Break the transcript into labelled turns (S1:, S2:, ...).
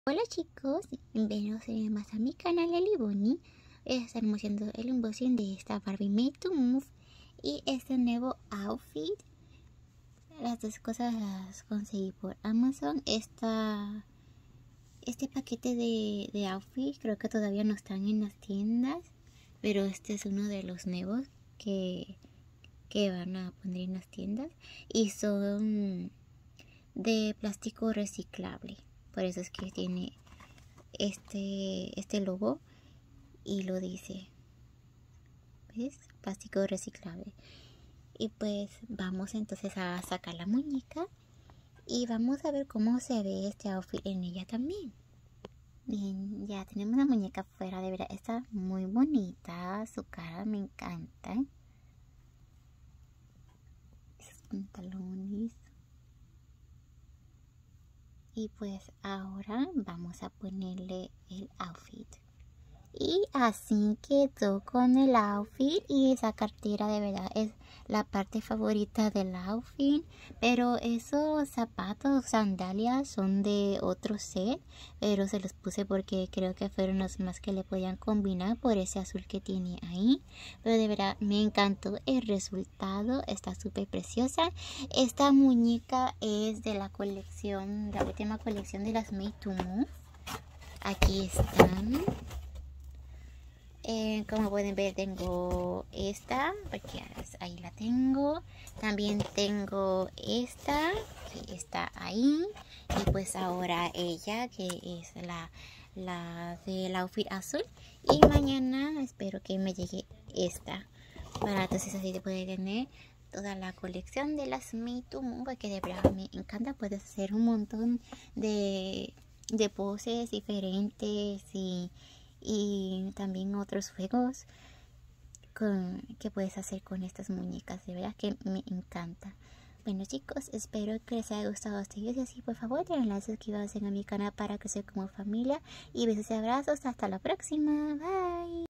S1: Hola chicos, bienvenidos más a mi canal Eli Bonnie. Estaremos haciendo el unboxing de esta Barbie Made to Move y este nuevo outfit. Las dos cosas las conseguí por Amazon. Este paquete de outfit creo que todavía no están en las tiendas, pero este es uno de los nuevos que van a poner en las tiendas y son de plástico reciclable. Por eso es que tiene este logo y lo dice, ¿ves? Plástico reciclable. Y pues vamos entonces a sacar la muñeca y vamos a ver cómo se ve este outfit en ella también. Bien, ya tenemos la muñeca afuera, de verdad está muy bonita, su cara me encanta. Esos pantalones. Y pues ahora vamos a ponerle el outfit. Y así quedó con el outfit, y esa cartera de verdad es la parte favorita del outfit. Pero esos zapatos, sandalias son de otro set, pero se los puse porque creo que fueron los más que le podían combinar por ese azul que tiene ahí. Pero de verdad me encantó el resultado, está súper preciosa. Esta muñeca es de la colección, la última colección de las Made to Move. Aquí están. Como pueden ver, tengo esta, porque ahí la tengo. También tengo esta, que está ahí. Y pues ahora ella, que es la del outfit azul. Y mañana espero que me llegue esta, para entonces así te puede tener toda la colección de las Made to Move, porque de verdad me encanta. Puedes hacer un montón de poses diferentes y también otros juegos que puedes hacer con estas muñecas. De verdad que me encanta. Bueno chicos, espero que les haya gustado este video. Y así, por favor, denle like, suscríbanse a mi canal para crecer como familia. Y besos y abrazos. Hasta la próxima. Bye.